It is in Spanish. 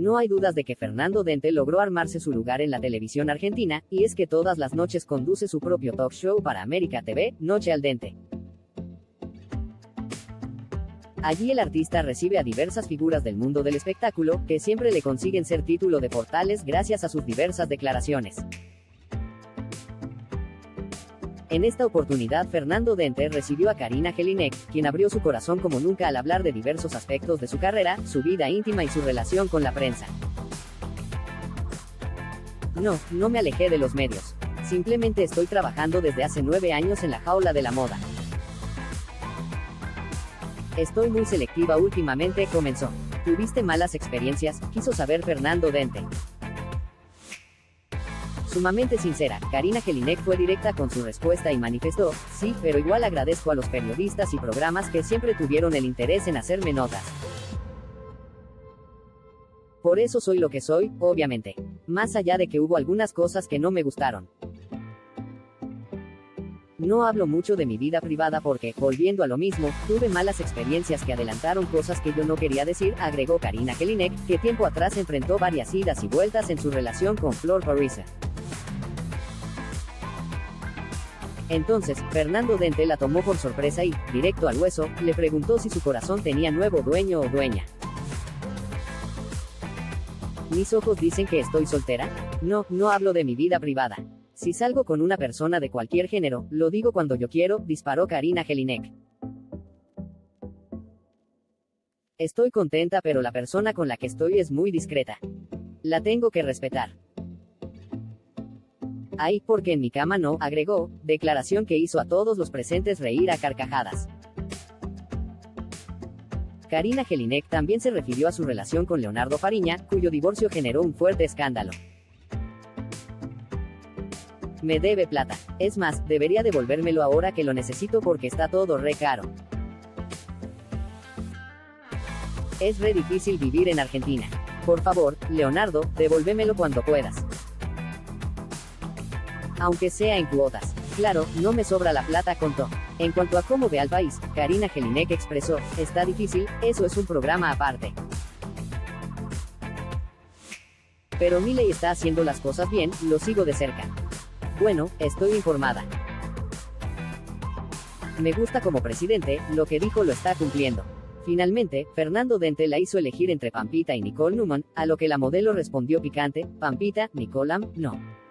No hay dudas de que Fernando Dente logró armarse su lugar en la televisión argentina, y es que todas las noches conduce su propio talk show para América TV, Noche al Dente. Allí el artista recibe a diversas figuras del mundo del espectáculo, que siempre le consiguen ser título de portales gracias a sus diversas declaraciones. En esta oportunidad Fernando Dente recibió a Karina Jelinek, quien abrió su corazón como nunca al hablar de diversos aspectos de su carrera, su vida íntima y su relación con la prensa. No me alejé de los medios. Simplemente estoy trabajando desde hace 9 años en la jaula de la moda. Estoy muy selectiva últimamente, comenzó. ¿Tuviste malas experiencias?, quiso saber Fernando Dente. Sumamente sincera, Karina Jelinek fue directa con su respuesta y manifestó: sí, pero igual agradezco a los periodistas y programas que siempre tuvieron el interés en hacerme notas. Por eso soy lo que soy, obviamente. Más allá de que hubo algunas cosas que no me gustaron. No hablo mucho de mi vida privada porque, volviendo a lo mismo, tuve malas experiencias que adelantaron cosas que yo no quería decir, agregó Karina Jelinek, que tiempo atrás enfrentó varias idas y vueltas en su relación con Flor Parisa. Entonces, Fernando Dente la tomó por sorpresa y, directo al hueso, le preguntó si su corazón tenía nuevo dueño o dueña. ¿Mis ojos dicen que estoy soltera? No hablo de mi vida privada. Si salgo con una persona de cualquier género, lo digo cuando yo quiero, disparó Karina Jelinek. Estoy contenta, pero la persona con la que estoy es muy discreta. La tengo que respetar. Ay, porque en mi cama no, agregó, declaración que hizo a todos los presentes reír a carcajadas. Karina Jelinek también se refirió a su relación con Leonardo Fariña, cuyo divorcio generó un fuerte escándalo. Me debe plata. Es más, debería devolvérmelo ahora que lo necesito porque está todo re caro. Es re difícil vivir en Argentina. Por favor, Leonardo, devolvémelo cuando puedas. Aunque sea en cuotas. Claro, no me sobra la plata, contó. En cuanto a cómo ve al país, Karina Jelinek expresó: está difícil, eso es un programa aparte. Pero Milei está haciendo las cosas bien, lo sigo de cerca. Bueno, estoy informada. Me gusta como presidente, lo que dijo lo está cumpliendo. Finalmente, Fernando Dente la hizo elegir entre Pampita y Nicole Neumann, a lo que la modelo respondió picante: Pampita, Nicole, no.